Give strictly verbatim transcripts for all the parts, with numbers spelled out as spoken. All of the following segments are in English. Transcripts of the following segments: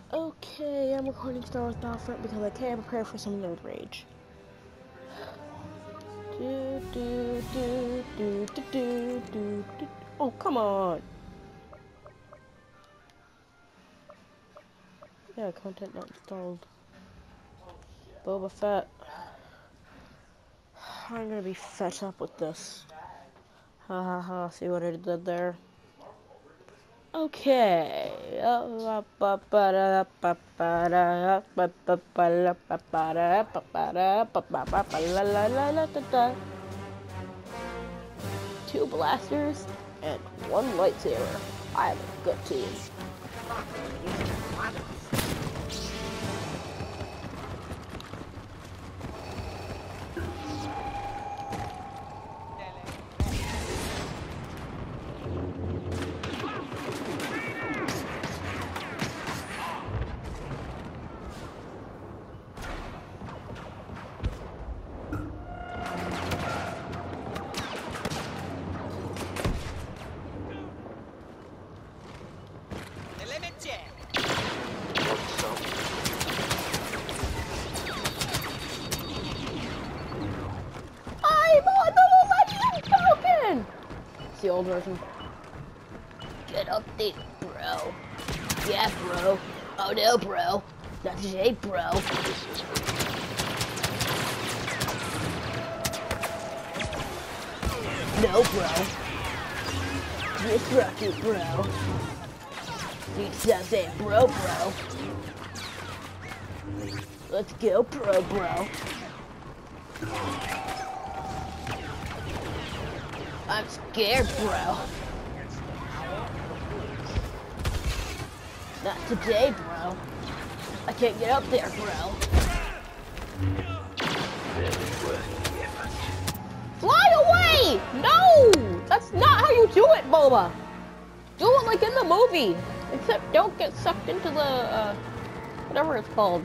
Okay, I'm recording Star Wars Battlefront because I can't prepare for some nerd rage. Do, do, do, do, do, do, do, do. Oh, come on! Yeah, content not installed. Boba Fett. I'm gonna be fed up with this. Ha ha ha, see what I did there? Okay. Two blasters and one lightsaber. I have a good team. It's the old version. Good update, bro. Yeah, bro. Oh no, bro. That's Jay, bro. No, bro. Destructive, bro. Need something, bro, bro. Let's go, bro, bro. I'm scared, bro. Not today, bro. I can't get up there, bro. Fly away! No! That's not how you do it, Boba. Do it like in the movie. Except don't get sucked into the, uh, whatever it's called.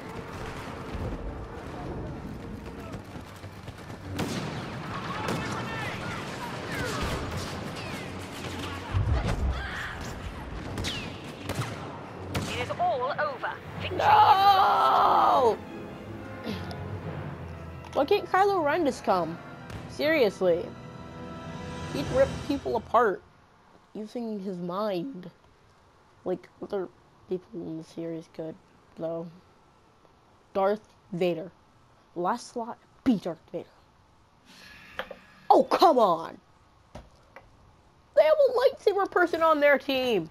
No! Why can't Kylo Ren just come? Seriously. He'd rip people apart using his mind. Like other people in the series could, though. Darth Vader. Last slot, be Darth Vader. Oh, come on! They have a lightsaber person on their team!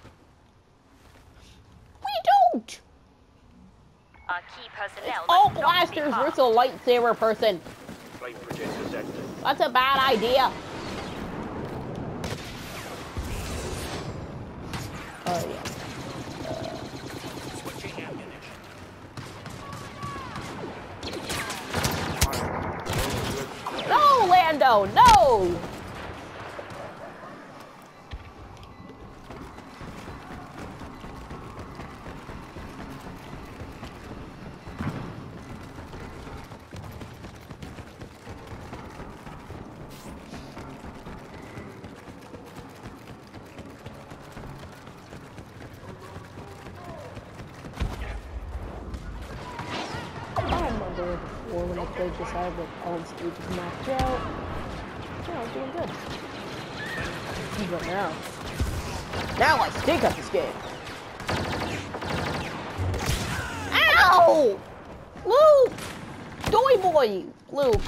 We don't! Our key personnel All blasters versus a lightsaber person. That's a bad idea. Oh yeah. Uh... No, Lando, no. Before when I played this, I had like all the stages mapped out. Yeah, I was doing good. But now, now I stink at this game. Ow! Luke! Doy boy! Luke!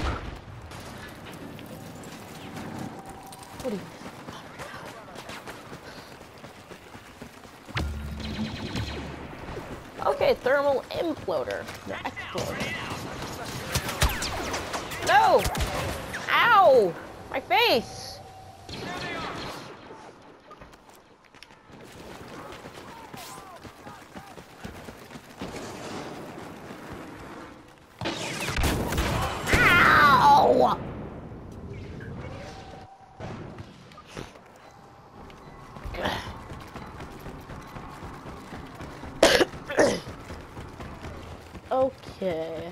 What are you? Okay, thermal imploder. No, exploder. No! Ow! My face! Ow! Okay.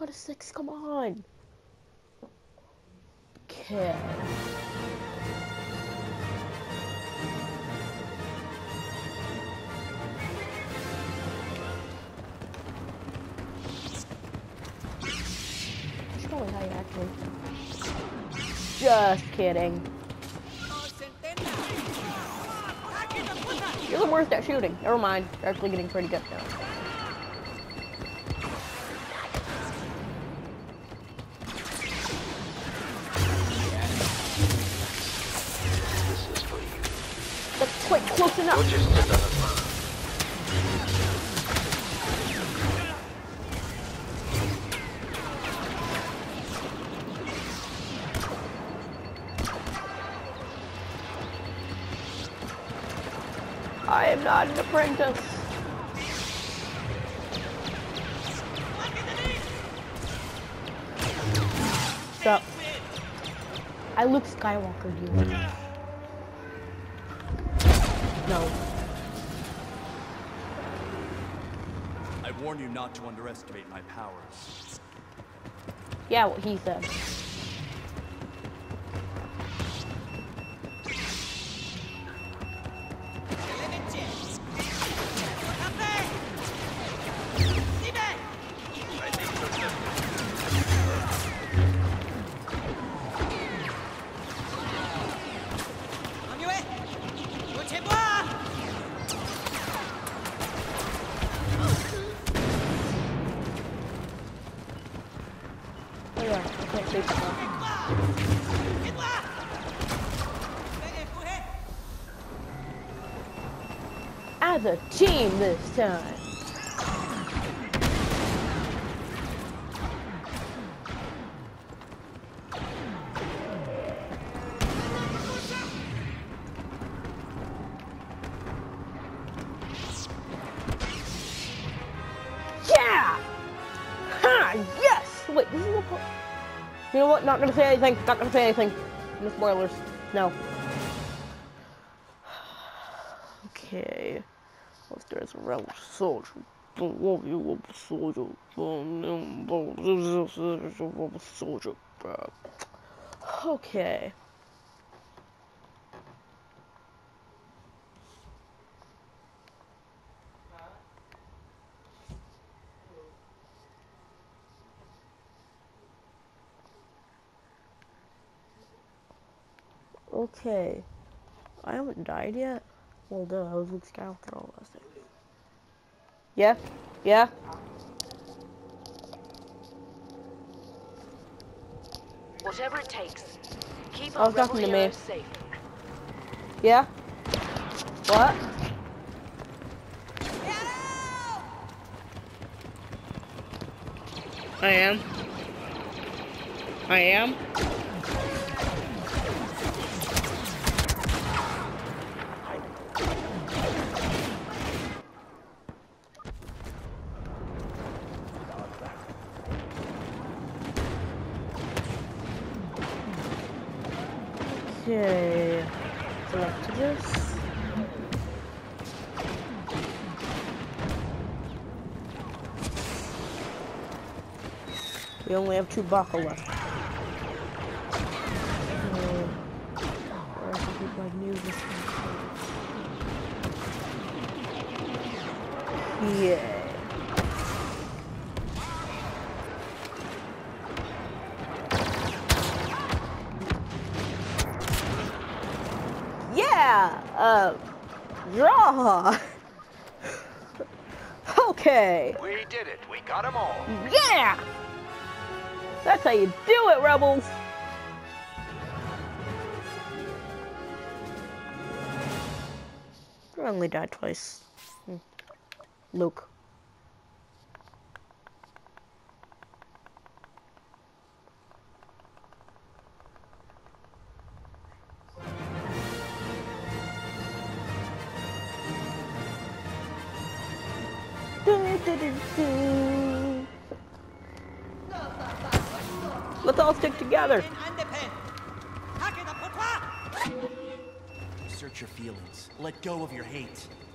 out of six, come on. Okay. That's probably how you actually. Just kidding. You're the worst at shooting. Never mind. You're actually getting pretty good now. That's quite close enough. I am not an apprentice. Stop. I Luke Skywalker, dude. No. I warn you not to underestimate my powers. Yeah, what he said. Oh yeah, I can't take that one. As a team this time. Yeah! Ha! Yes! Wait, this is what... You know what? Not gonna say anything. Not gonna say anything. No spoilers. No. Okay. Let's do some rebel soldier. Don't love you, rebel soldier. Rebel soldier. Okay. Okay. I haven't died yet. Well, duh, I was Luke Skywalker all last time. Yeah? Yeah? Whatever it takes. Keep I was our talking rebel to me. heroes safe. Yeah? What? I am. I am. Okay. Select this. We only have two Baka left. Uh, or I think if I knew this one. Yeah. Yeah! Uh, draw! Okay. We did it. We got them all. Yeah! That's how you do it, rebels! I only died twice. Hmm. Luke. Let's all stick together. Search your feelings. Let go of your hate.